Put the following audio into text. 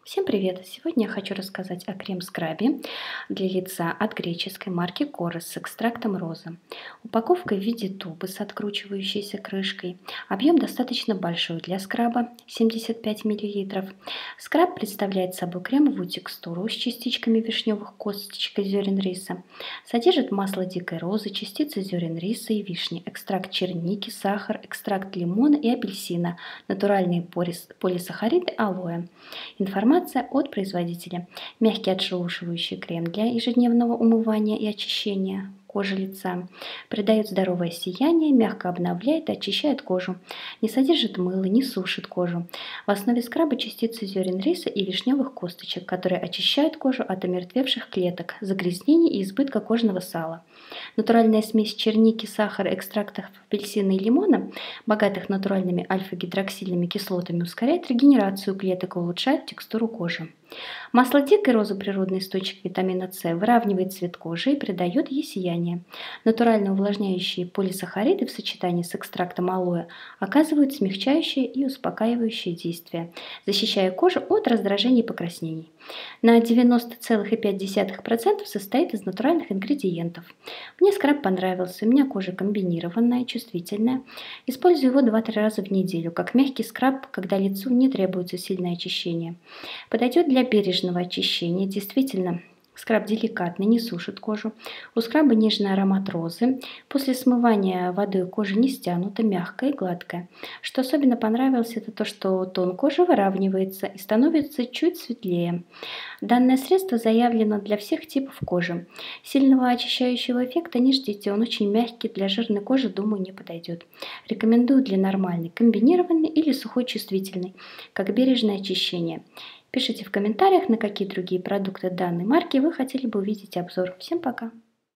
Всем привет! Сегодня я хочу рассказать о крем-скрабе для лица от греческой марки Корос с экстрактом розы. Упаковка в виде тубы с откручивающейся крышкой. Объем достаточно большой для скраба– 75 мл. Скраб представляет собой кремовую текстуру с частичками вишневых косточек и зерен риса. Содержит масло дикой розы, частицы зерен риса и вишни, экстракт черники, сахар, экстракт лимона и апельсина, натуральные полисахариды алоэ. Информация от производителя. Мягкий отшелушивающий крем для ежедневного умывания и очищения кожи лица. Придает здоровое сияние, мягко обновляет и очищает кожу. Не содержит мыла, не сушит кожу. В основе скраба частицы зерен риса и вишневых косточек, которые очищают кожу от омертвевших клеток, загрязнений и избытка кожного сала. Натуральная смесь черники, сахара, экстрактов апельсина и лимона, богатых натуральными альфа-гидроксильными кислотами, ускоряет регенерацию клеток и улучшает текстуру кожи. Масло дикой розы, природный источник витамина С, выравнивает цвет кожи и придает ей сияние. Натурально увлажняющие полисахариды в сочетании с экстрактом алоэ оказывают смягчающее и успокаивающее действие, защищая кожу от раздражений и покраснений. На 90,5% состоит из натуральных ингредиентов. Мне скраб понравился, у меня кожа комбинированная, чувствительная. Использую его 2-3 раза в неделю, как мягкий скраб, когда лицу не требуется сильное очищение. Подойдет для бережного очищения, действительно. Скраб деликатный, не сушит кожу. У скраба нежный аромат розы. После смывания водой кожа не стянута, мягкая и гладкая. Что особенно понравилось, это то, что тон кожи выравнивается и становится чуть светлее. Данное средство заявлено для всех типов кожи. Сильного очищающего эффекта не ждите, он очень мягкий, для жирной кожи, думаю, не подойдет. Рекомендую для нормальной, комбинированной или сухой чувствительной, как бережное очищение. Пишите в комментариях, на какие другие продукты данной марки вы хотели бы увидеть обзор. Всем пока!